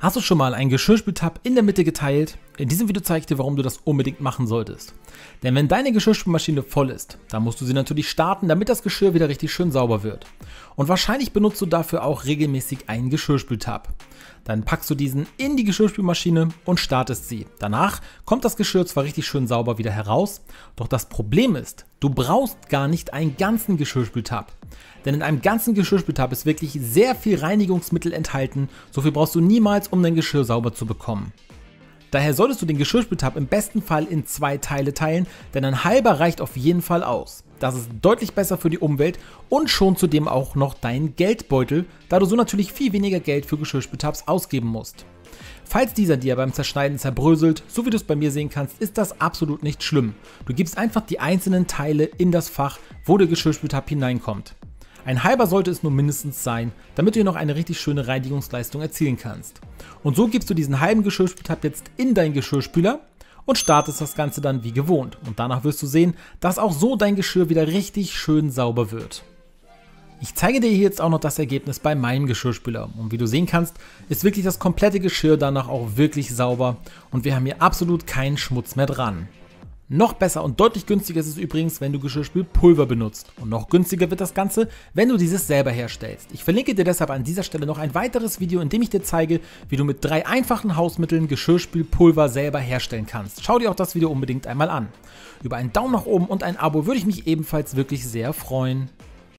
Hast du schon mal einen Geschirrspültab in der Mitte geteilt? In diesem Video zeige ich dir, warum du das unbedingt machen solltest. Denn wenn deine Geschirrspülmaschine voll ist, dann musst du sie natürlich starten, damit das Geschirr wieder richtig schön sauber wird. Und wahrscheinlich benutzt du dafür auch regelmäßig einen Geschirrspültab. Dann packst du diesen in die Geschirrspülmaschine und startest sie. Danach kommt das Geschirr zwar richtig schön sauber wieder heraus, doch das Problem ist, du brauchst gar nicht einen ganzen Geschirrspültab. Denn in einem ganzen Geschirrspültab ist wirklich sehr viel Reinigungsmittel enthalten, so viel brauchst du niemals, um dein Geschirr sauber zu bekommen. Daher solltest du den Geschirrspültab im besten Fall in 2 Teile teilen, denn ein halber reicht auf jeden Fall aus. Das ist deutlich besser für die Umwelt und schont zudem auch noch deinen Geldbeutel, da du so natürlich viel weniger Geld für Geschirrspültabs ausgeben musst. Falls dieser dir beim Zerschneiden zerbröselt, so wie du es bei mir sehen kannst, ist das absolut nicht schlimm. Du gibst einfach die einzelnen Teile in das Fach, wo der Geschirrspültab hineinkommt. Ein halber sollte es nur mindestens sein, damit du hier noch eine richtig schöne Reinigungsleistung erzielen kannst. Und so gibst du diesen halben Geschirrspültab jetzt in deinen Geschirrspüler und startest das Ganze dann wie gewohnt. Und danach wirst du sehen, dass auch so dein Geschirr wieder richtig schön sauber wird. Ich zeige dir hier jetzt auch noch das Ergebnis bei meinem Geschirrspüler. Und wie du sehen kannst, ist wirklich das komplette Geschirr danach auch wirklich sauber und wir haben hier absolut keinen Schmutz mehr dran. Noch besser und deutlich günstiger ist es übrigens, wenn du Geschirrspülpulver benutzt. Und noch günstiger wird das Ganze, wenn du dieses selber herstellst. Ich verlinke dir deshalb an dieser Stelle noch ein weiteres Video, in dem ich dir zeige, wie du mit 3 einfachen Hausmitteln Geschirrspülpulver selber herstellen kannst. Schau dir auch das Video unbedingt einmal an. Über einen Daumen nach oben und ein Abo würde ich mich ebenfalls wirklich sehr freuen.